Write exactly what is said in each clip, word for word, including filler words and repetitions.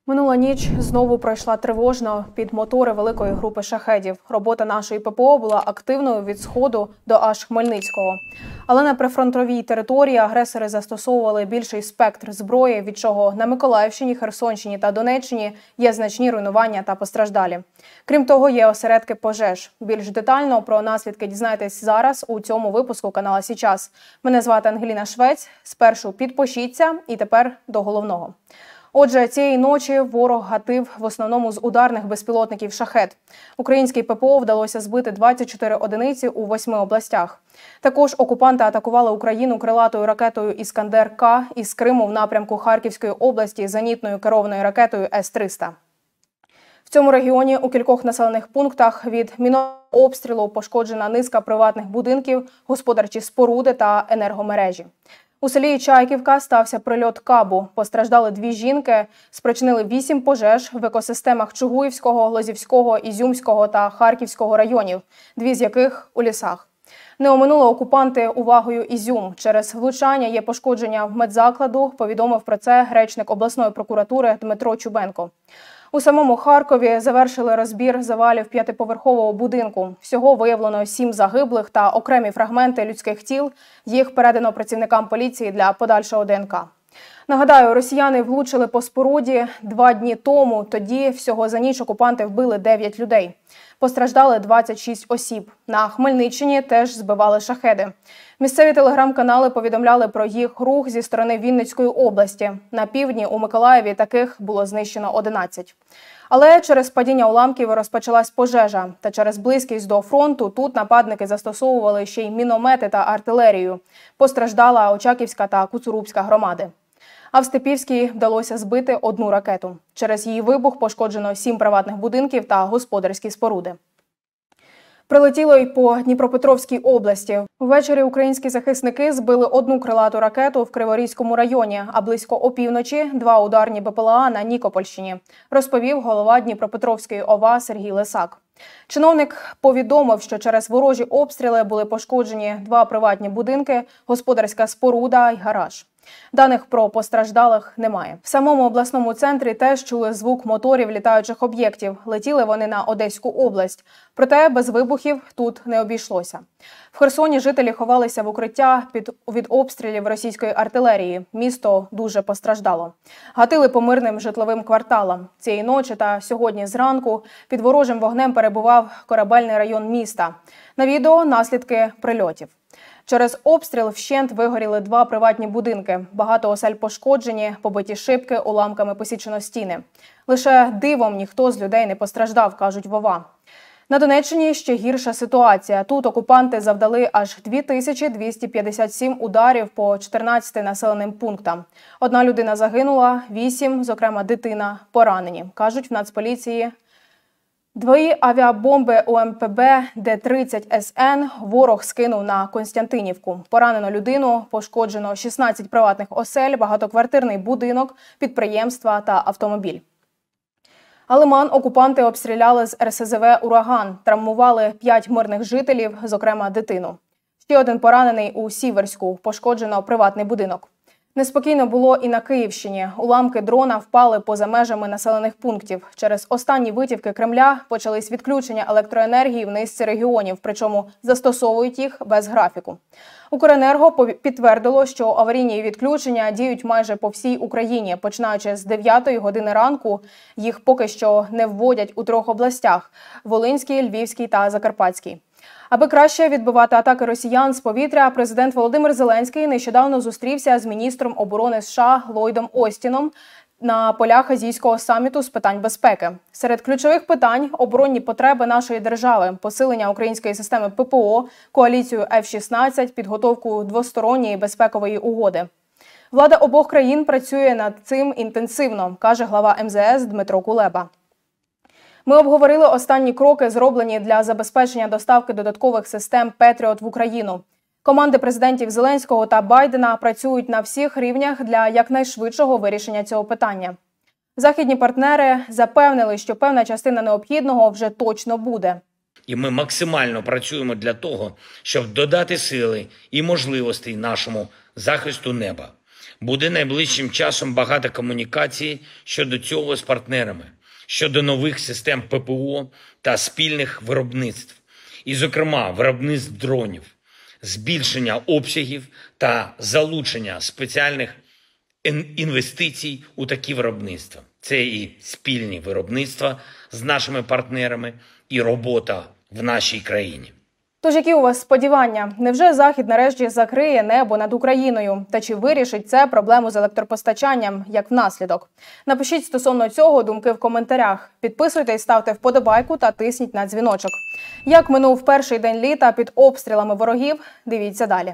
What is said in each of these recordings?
Минула ніч знову пройшла тривожно під мотори великої групи шахедів. Робота нашої ППО була активною від Сходу до аж Хмельницького. Але на прифронтовій території агресори застосовували більший спектр зброї, від чого на Миколаївщині, Херсонщині та Донеччині є значні руйнування та постраждалі. Крім того, є осередки пожеж. Більш детально про наслідки дізнаєтесь зараз у цьому випуску каналу «Січас». Мене звати Ангеліна Швець. Спершу підпишіться і тепер до головного. Отже, цієї ночі ворог гатив в основному з ударних безпілотників «Шахед». Українській ППО вдалося збити двадцять чотири одиниці у восьми областях. Також окупанти атакували Україну крилатою ракетою «Іскандер-К» із Криму в напрямку Харківської області зенітною керованою ракетою С триста. В цьому регіоні у кількох населених пунктах від мінообстрілу пошкоджена низка приватних будинків, господарчі споруди та енергомережі. У селі Чайківка стався прильот кабу. Постраждали дві жінки, спричинили вісім пожеж в екосистемах Чугуївського, Лозівського, Ізюмського та Харківського районів, дві з яких у лісах. Не оминули окупанти увагою Ізюм. Через влучання є пошкодження в медзакладу, повідомив про це речник обласної прокуратури Дмитро Чубенко. У самому Харкові завершили розбір завалів п'ятиповерхового будинку. Всього виявлено сім загиблих та окремі фрагменти людських тіл. Їх передано працівникам поліції для подальшого ДНК. Нагадаю, росіяни влучили по споруді два дні тому. Тоді всього за ніч окупанти вбили дев'ять людей. Постраждали двадцять шість осіб. На Хмельниччині теж збивали шахеди. Місцеві телеграм-канали повідомляли про їх рух зі сторони Вінницької області. На півдні у Миколаєві таких було знищено одинадцять. Але через падіння уламків розпочалась пожежа. Та через близькість до фронту тут нападники застосовували ще й міномети та артилерію. Постраждала Очаківська та Куцурубська громади. А в Степівській вдалося збити одну ракету. Через її вибух пошкоджено сім приватних будинків та господарські споруди. Прилетіло й по Дніпропетровській області. Ввечері українські захисники збили одну крилату ракету в Криворізькому районі, а близько опівночі – два ударні БПЛА на Нікопольщині, розповів голова Дніпропетровської ОВА Сергій Лисак. Чиновник повідомив, що через ворожі обстріли були пошкоджені два приватні будинки, господарська споруда й гараж. Даних про постраждалих немає. В самому обласному центрі теж чули звук моторів літаючих об'єктів. Летіли вони на Одеську область. Проте без вибухів тут не обійшлося. В Херсоні жителі ховалися в укриття під, від обстрілів російської артилерії. Місто дуже постраждало. Гатили по мирним житловим кварталам. Цієї ночі та сьогодні зранку під ворожим вогнем перебував корабельний район міста. На відео наслідки прильотів. Через обстріл вщент вигоріли два приватні будинки. Багато осель пошкоджені, побиті шибки, уламками посічено стіни. Лише дивом ніхто з людей не постраждав, кажуть в ОВА. На Донеччині ще гірша ситуація. Тут окупанти завдали аж дві тисячі двісті п'ятдесят сім ударів по чотирнадцяти населеним пунктам. Одна людина загинула, вісім, зокрема дитина, поранені, кажуть в Нацполіції. Дві авіабомби У Ем Пе Бе Д тридцять С Н ворог скинув на Константинівку. Поранено людину, пошкоджено шістнадцять приватних осель, багатоквартирний будинок, підприємства та автомобіль. А Лиман окупанти обстріляли з Ер Ес Зе Ве «Ураган», травмували п'ять мирних жителів, зокрема дитину. Ще один поранений у Сіверську, пошкоджено приватний будинок. Неспокійно було і на Київщині. Уламки дрона впали поза межами населених пунктів. Через останні витівки Кремля почались відключення електроенергії в низці регіонів, причому застосовують їх без графіку. Укренерго підтвердило, що аварійні відключення діють майже по всій Україні. Починаючи з дев'ятої години ранку, їх поки що не вводять у трьох областях – Волинській, Львівській та Закарпатській. Аби краще відбивати атаки росіян з повітря, президент Володимир Зеленський нещодавно зустрівся з міністром оборони США Ллойдом Остіном на полях Азійського саміту з питань безпеки. Серед ключових питань – оборонні потреби нашої держави, посилення української системи Пе Пе О, коаліцію Еф шістнадцять, підготовку двосторонньої безпекової угоди. Влада обох країн працює над цим інтенсивно, каже глава Ем Зе Ес Дмитро Кулеба. Ми обговорили останні кроки, зроблені для забезпечення доставки додаткових систем «Петріот» в Україну. Команди президентів Зеленського та Байдена працюють на всіх рівнях для якнайшвидшого вирішення цього питання. Західні партнери запевнили, що певна частина необхідного вже точно буде. І ми максимально працюємо для того, щоб додати сили і можливостей нашому захисту неба. Буде найближчим часом багато комунікацій щодо цього з партнерами, щодо нових систем ППО та спільних виробництв. І, зокрема, виробництв дронів, збільшення обсягів та залучення спеціальних інвестицій у такі виробництва. Це і спільні виробництва з нашими партнерами, і робота в нашій країні. Тож які у вас сподівання? Невже Захід нарешті закриє небо над Україною? Та чи вирішить це проблему з електропостачанням як наслідок? Напишіть стосовно цього думки в коментарях. Підписуйтесь, ставте вподобайку та тисніть на дзвіночок. Як минув перший день літа під обстрілами ворогів? Дивіться далі.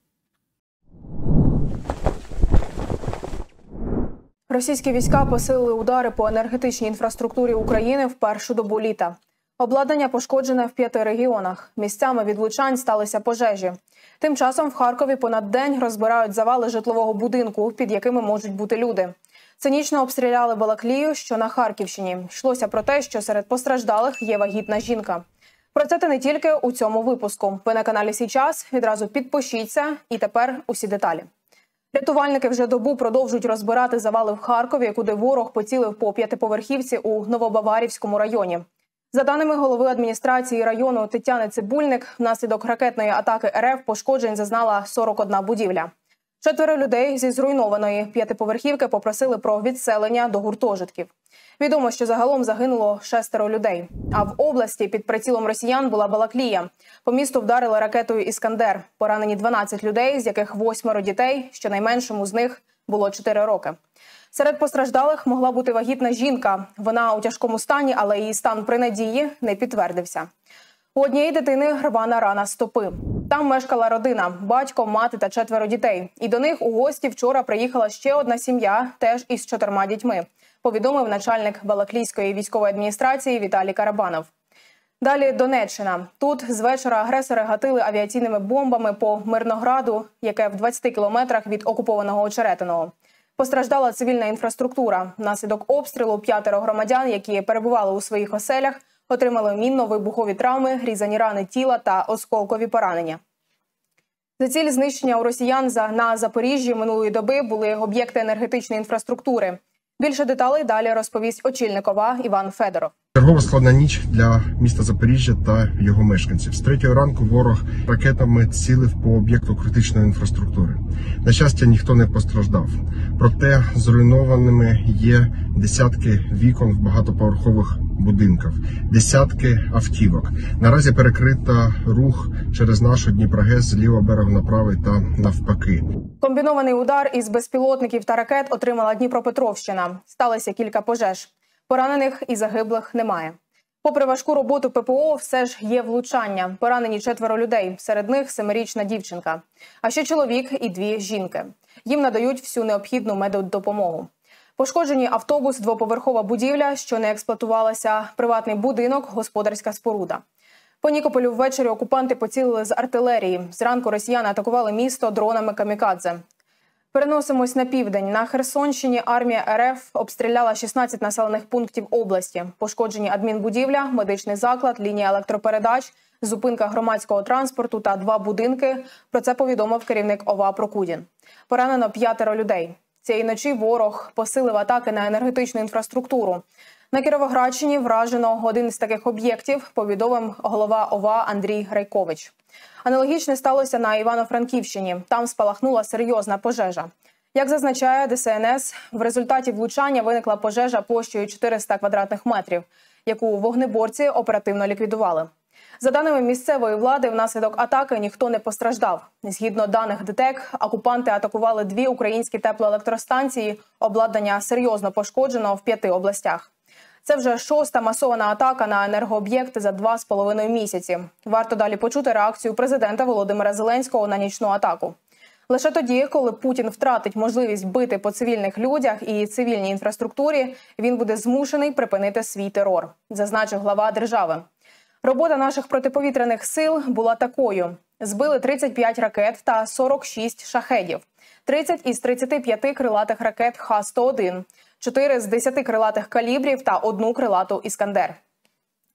Російські війська посилили удари по енергетичній інфраструктурі України в першу добу літа. Обладнання пошкоджене в п'яти регіонах. Місцями від влучань сталися пожежі. Тим часом в Харкові понад день розбирають завали житлового будинку, під якими можуть бути люди. Цинічно обстріляли Балаклію, що на Харківщині. Йшлося про те, що серед постраждалих є вагітна жінка. Про це та не тільки у цьому випуску. Ви на каналі «Січас». Відразу підпишіться і тепер усі деталі. Рятувальники вже добу продовжують розбирати завали в Харкові, куди ворог поцілив по п'ятиповерхівці у Новобаварівському районі. За даними голови адміністрації району Тетяни Цибульник, внаслідок ракетної атаки РФ пошкоджень зазнала сорок одна будівля. Четверо людей зі зруйнованої п'ятиповерхівки попросили про відселення до гуртожитків. Відомо, що загалом загинуло шестеро людей. А в області під прицілом росіян була Балаклія. По місту вдарили ракетою «Іскандер». Поранені дванадцять людей, з яких восьмеро дітей, щонайменшому з них було чотири роки. Серед постраждалих могла бути вагітна жінка. Вона у тяжкому стані, але її стан при надії не підтвердився. У однієї дитини рвана рана стопи. Там мешкала родина – батько, мати та четверо дітей. І до них у гості вчора приїхала ще одна сім'я, теж із чотирма дітьми, повідомив начальник Балаклійської військової адміністрації Віталій Карабанов. Далі Донеччина. Тут з вечора агресори гатили авіаційними бомбами по Мирнограду, яке в двадцяти кілометрах від окупованого Очеретиного. Постраждала цивільна інфраструктура. Внаслідок обстрілу п'ятеро громадян, які перебували у своїх оселях, отримали мінно-вибухові травми, різані рани тіла та осколкові поранення. За ціль знищення у росіян на Запоріжжі минулої доби були об'єкти енергетичної інфраструктури. Більше деталей далі розповість очільник ОВА Іван Федоров. Чергова складна ніч для міста Запоріжжя та його мешканців. З третьої ранку ворог ракетами цілив по об'єкту критичної інфраструктури. На щастя, ніхто не постраждав. Проте зруйнованими є десятки вікон в багатоповерхових будинках, десятки автівок. Наразі перекрита рух через нашу Дніпрогес з лівого берегу на правий та навпаки. Комбінований удар із безпілотників та ракет отримала Дніпропетровщина. Сталося кілька пожеж. Поранених і загиблих немає. Попри важку роботу ППО, все ж є влучання. Поранені четверо людей, серед них семирічна дівчинка. А ще чоловік і дві жінки. Їм надають всю необхідну меддопомогу. Пошкоджені автобус, двоповерхова будівля, що не експлуатувалася, приватний будинок, господарська споруда. По Нікополю ввечері окупанти поцілили з артилерії. Зранку росіяни атакували місто дронами камікадзе. Переносимось на південь. На Херсонщині армія РФ обстріляла шістнадцять населених пунктів області. Пошкоджені адмінбудівля, медичний заклад, лінія електропередач, зупинка громадського транспорту та два будинки. Про це повідомив керівник ОВА Прокудін. Поранено п'ятеро людей. Цієї ночі ворог посилив атаки на енергетичну інфраструктуру. На Кіровоградщині вражено один з таких об'єктів, повідомив голова ОВА Андрій Грайкович. Аналогічне сталося на Івано-Франківщині. Там спалахнула серйозна пожежа. Як зазначає Де Ес Ен Ес, в результаті влучання виникла пожежа площею чотириста квадратних метрів, яку вогнеборці оперативно ліквідували. За даними місцевої влади, внаслідок атаки ніхто не постраждав. Згідно даних ДТЕК, окупанти атакували дві українські теплоелектростанції, обладнання серйозно пошкоджено в п'яти областях. Це вже шоста масована атака на енергооб'єкти за два з половиною місяці. Варто далі почути реакцію президента Володимира Зеленського на нічну атаку. Лише тоді, коли Путін втратить можливість бити по цивільних людях і цивільній інфраструктурі, він буде змушений припинити свій терор, зазначив глава держави. Робота наших протиповітряних сил була такою. Збили тридцять п'ять ракет та сорок шість шахедів, тридцять із тридцяти п'яти крилатих ракет Х сто один, чотири з десяти крилатих калібрів та одну крилату «Іскандер».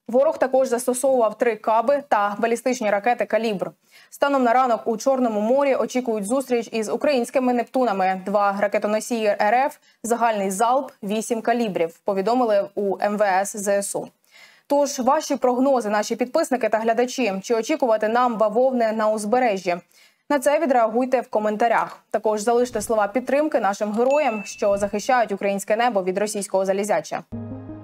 Ворог також застосовував три каби та балістичні ракети «Калібр». Станом на ранок у Чорному морі очікують зустріч із українськими «Нептунами». Два ракетоносії РФ, загальний залп, вісім калібрів, повідомили у ем ве ес зе ес у. Тож, ваші прогнози, наші підписники та глядачі, чи очікувати нам бавовни на узбережжі? На це відреагуйте в коментарях. Також залиште слова підтримки нашим героям, що захищають українське небо від російського залізяча.